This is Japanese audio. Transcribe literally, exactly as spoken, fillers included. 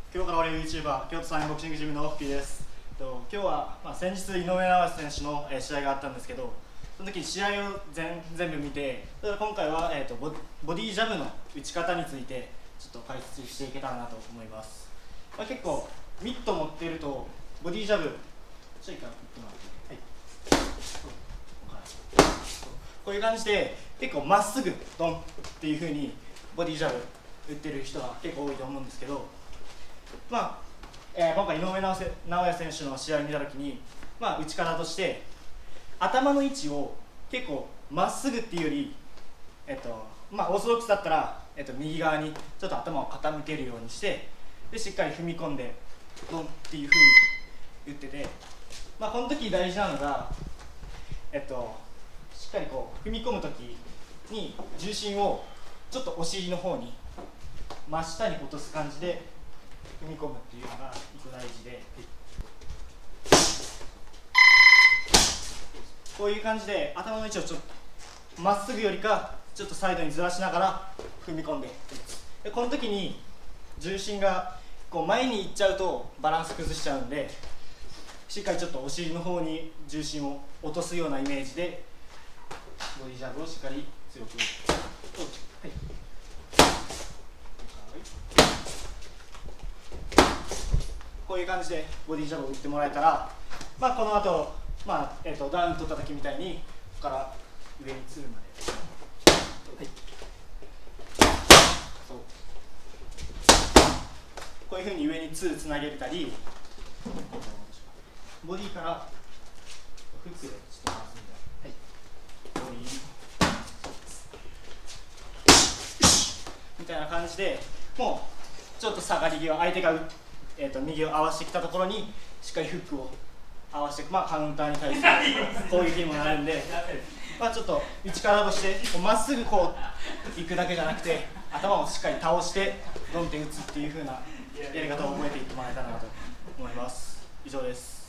今日から俺 YouTuber 京都サインボクシングジムのオフピーです。と今日は、まあ、先日井上尚弥選手の、えー、試合があったんですけど、その時試合を 全, 全部見て、今回は、えー、と ボ, ボディジャブの打ち方についてちょっと解説していけたらなと思います。まあ、結構ミット持っているとボディジャブちょっといいかな、はい、こういう感じで結構まっすぐドンっていう風にボディジャブ打ってる人が結構多いと思うんですけど、まあえー、今回井上尚弥選手の試合を見たときに、まあ、打ち方として頭の位置を結構まっすぐっていうより、えっとまあ、オーソドックスだったら、えっと、右側にちょっと頭を傾けるようにしてでしっかり踏み込んでドンっていうふうに打ってて、まあ、この時大事なのが、えっと、しっかりこう踏み込む時に重心をちょっとお尻の方に真下に落とす感じで踏み込むっていうのが一個大事で、こういう感じで頭の位置をちょっとまっすぐよりかちょっとサイドにずらしながら踏み込んで、でこの時に重心がこう前に行っちゃうとバランス崩しちゃうんで、しっかりちょっとお尻の方に重心を落とすようなイメージでボディジャブをしっかり強く打つ。はい、こういう感じでボディジャブを打ってもらえたら、まあ、この後、まあえー、とダウン取った時みたいにここから上につるまで、はい、そうこういうふうに上にツーつなげれたり、ボディからフックでちょっと回すみたいな、はい、ボディみたいな感じで、もうちょっと下がり際、相手がえー、と右を合わせてきたところにしっかりフックを合わせて、まあ、カウンターに対する攻撃にもなるんで、まあ、ちょっと打ち方としてまっすぐこう行くだけじゃなくて頭をしっかり倒してドンって打つっていう風なやり方を覚えていってもらえたらなと思います。以上です。